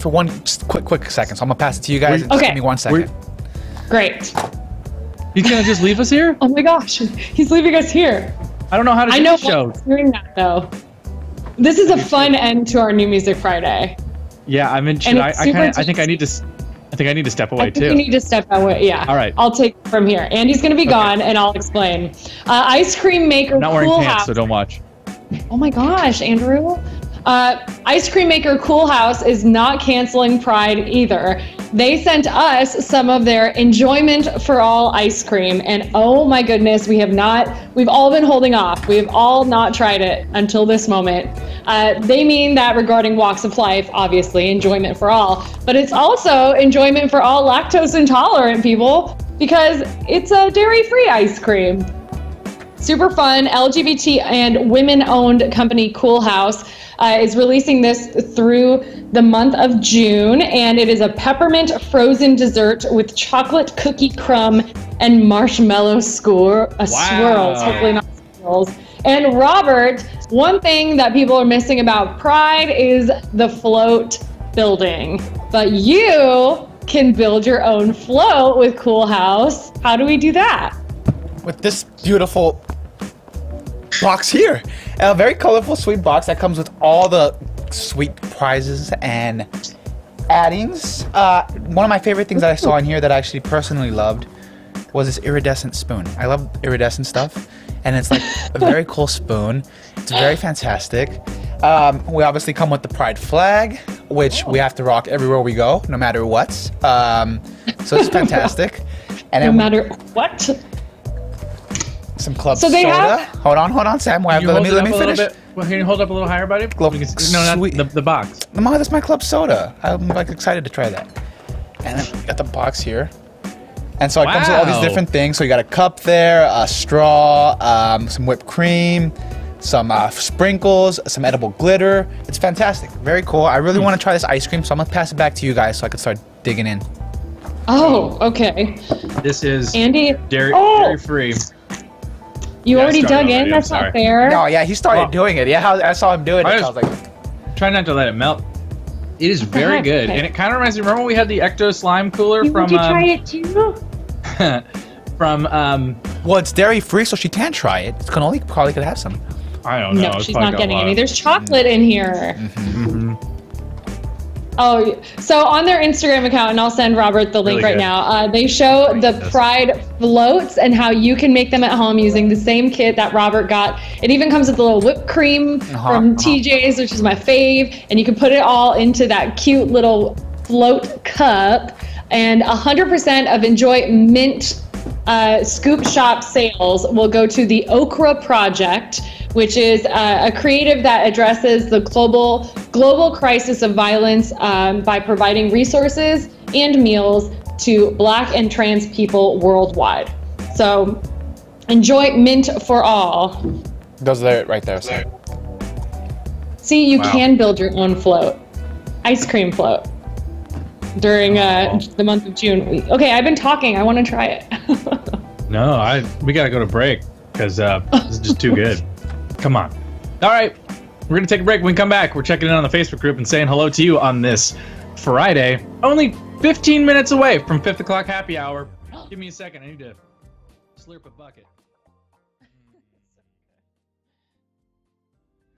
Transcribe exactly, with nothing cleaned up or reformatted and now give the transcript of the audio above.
for one just quick, quick second. So I'm gonna pass it to you guys. And Okay. Just give me one second. Great. He's gonna just leave us here? Oh my gosh, he's leaving us here. I don't know how to do I know the show. why he's doing that though. This is a fun end to our New Music Friday. Yeah, I mean, should And I? it's I kind of. super I think I need to. s- I think I need to step away I think too. you need to step away. Yeah. All right. I'll take it from here. Andy's gonna be gone, and I'll explain. Uh, ice cream maker I'm not wearing Coolhaus. pants, so don't watch. Oh my gosh, Andrew. Uh, ice cream maker Coolhaus is not canceling Pride either. They sent us some of their Enjoyment For All ice cream, and oh my goodness, we have not, we've all been holding off. We have all not tried it until this moment. Uh, they mean that regarding walks of life, obviously, Enjoyment For All, but it's also Enjoyment For All lactose intolerant people because it's a dairy-free ice cream. Super fun. L G B T and women-owned company Coolhaus uh, is releasing this through the month of June, and it is a peppermint frozen dessert with chocolate cookie crumb and marshmallow score, uh, swirls. Hopefully not swirls. And Robert, one thing that people are missing about Pride is the float building, but you can build your own float with Coolhaus. How do we do that? With this beautiful box here. A very colorful, sweet box that comes with all the sweet prizes and addings. Uh, one of my favorite things that I saw in here that I actually personally loved was this iridescent spoon. I love iridescent stuff, and it's like a very cool spoon. It's very fantastic. Um, we obviously come with the Pride flag, which we have to rock everywhere we go, no matter what. Um, so it's fantastic. And No then matter what. some club So they soda. have- Hold on, hold on, Sam. Wait, Can you let hold me it let up me a little finish. bit? Well, can you hold up a little higher, buddy? Club We can- no, not sweet. the, the box. Mama, that's my club soda. I'm like excited to try that. And then we got the box here. And so it comes with all these Wow. different things. So you got a cup there, a straw, um, some whipped cream, some uh, sprinkles, some edible glitter. It's fantastic. Very cool. I really want to try this ice cream, so I'm gonna pass it back to you guys so I can start digging in. Oh, okay. This is Andy, dairy, oh! dairy free. you Yeah, I already started dug already, in? I'm That's sorry. not fair. No, yeah, he started Oh. doing it. Yeah, how, I saw him doing it. I So I just- was like, Try not to let it melt. It is very heck? good, Okay. and it kind of reminds me. Remember when we had the Ecto Slime cooler You from want to um, try it too? from um, well, it's dairy free, so she can't try it. It's gonna only probably could have some. I don't know. No, it's she's probably not got getting a lot any. of- There's chocolate in here. Mhm. Oh, so on their Instagram account, and I'll send Robert the link Really right good. now, uh, they show the Yes. Pride floats and how you can make them at home using the same kit that Robert got. It even comes with a little whipped cream Uh-huh, from uh-huh. T J's, which is my fave, and you can put it all into that cute little float cup. And one hundred percent of Enjoy Mint uh, Scoop Shop sales will go to the Okra Project, which is uh, a creative that addresses the global global crisis of violence um, by providing resources and meals to Black and trans people worldwide. So, Enjoyment For All. Those are it right there. So. See, you Wow. can build your own float, ice cream float, during uh, the month of June. Okay, I've been talking. I want to try it. No, I we gotta go to break because uh, this is just too good. Come on. All right, we're gonna take a break. When we come back, we're checking in on the Facebook group and saying hello to you on this Friday. Only fifteen minutes away from fifth o'clock happy hour. Give me a second. I need to slurp a bucket.